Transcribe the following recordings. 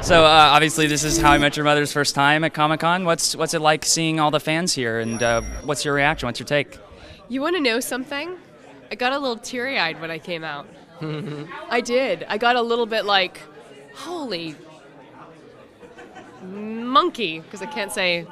So obviously, this is How I Met Your Mother's first time at Comic-Con. What's it like seeing all the fans here, and what's your reaction? What's your take? You want to know something? I got a little teary-eyed when I came out. I did. I got a little bit like, holy monkey, because I can't say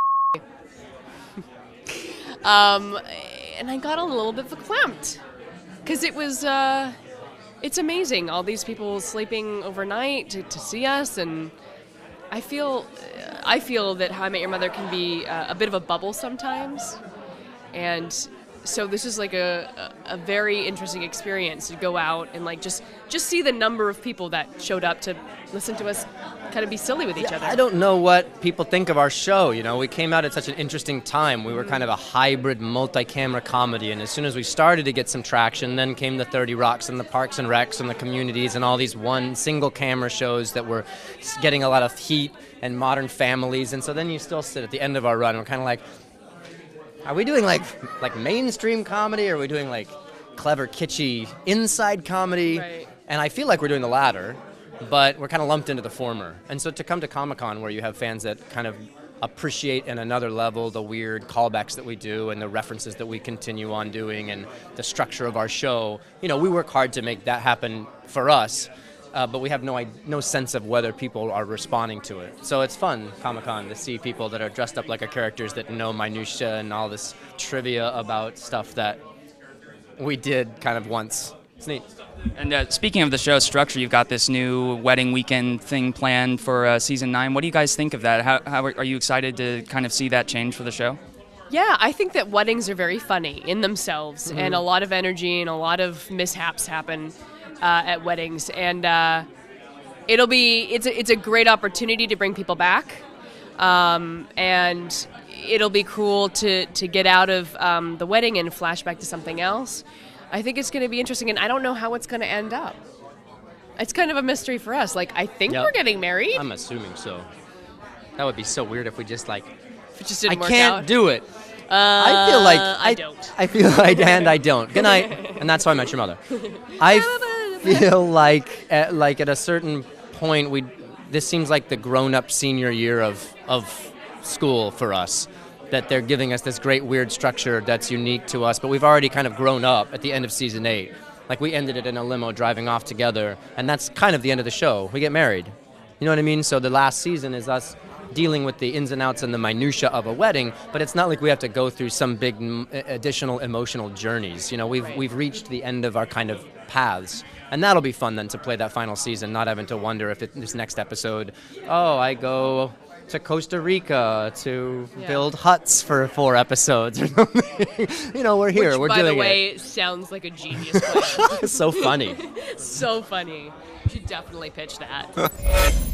and I got a little bit verklempt because it was. It's amazing, all these people sleeping overnight to see us, and I feel that How I Met Your Mother can be a bit of a bubble sometimes, and so this is like a very interesting experience to go out and like just see the number of people that showed up to listen to us kind of be silly with each other. I don't know what people think of our show. You know, we came out at such an interesting time. We were kind of a hybrid multi-camera comedy, and as soon as we started to get some traction, then came the 30 Rocks and the Parks and Recs and the Communities and all these one single camera shows that were getting a lot of heat and Modern Families. And so then you still sit at the end of our run and we're kind of like, are we doing like mainstream comedy, or are we doing like clever, kitschy inside comedy? Right. And I feel like we're doing the latter, but we're kind of lumped into the former. And so to come to Comic-Con, where you have fans that kind of appreciate in another level the weird callbacks that we do and the references that we continue on doing and the structure of our show, you know, we work hard to make that happen for us. But we have no sense of whether people are responding to it. So it's fun, Comic-Con, to see people that are dressed up like our characters that know minutia and all this trivia about stuff that we did kind of once. It's neat. And speaking of the show structure, you've got this new wedding weekend thing planned for season 9. What do you guys think of that? How are you excited to kind of see that change for the show? Yeah, I think that weddings are very funny in themselves, and a lot of energy and a lot of mishaps happen at weddings, and it's a great opportunity to bring people back, and it'll be cool to get out of the wedding and flash back to something else. I think it's going to be interesting, and I don't know how it's going to end up. It's kind of a mystery for us. Like, I think we're getting married. I'm assuming so. That would be so weird if we just like, If it just didn't I work can't out. do it. I feel like I don't. I feel like, and I don't. Good night. And that's How I Met Your Mother. I feel like at a certain point, this seems like the grown-up senior year of school for us. That they're giving us this great weird structure that's unique to us, but we've already kind of grown up at the end of season 8. Like, we ended it in a limo driving off together, and that's kind of the end of the show. We get married. You know what I mean? So the last season is us dealing with the ins and outs and the minutia of a wedding, but it's not like we have to go through some big additional emotional journeys. You know, we've reached the end of our kind of paths, and that'll be fun then to play that final season, not having to wonder if this next episode, I go to Costa Rica to build huts for 4 episodes or something. You know, we're here. Which, we're by doing the way, it. sounds like a genius plan. It's so funny. So funny. You should definitely pitch that.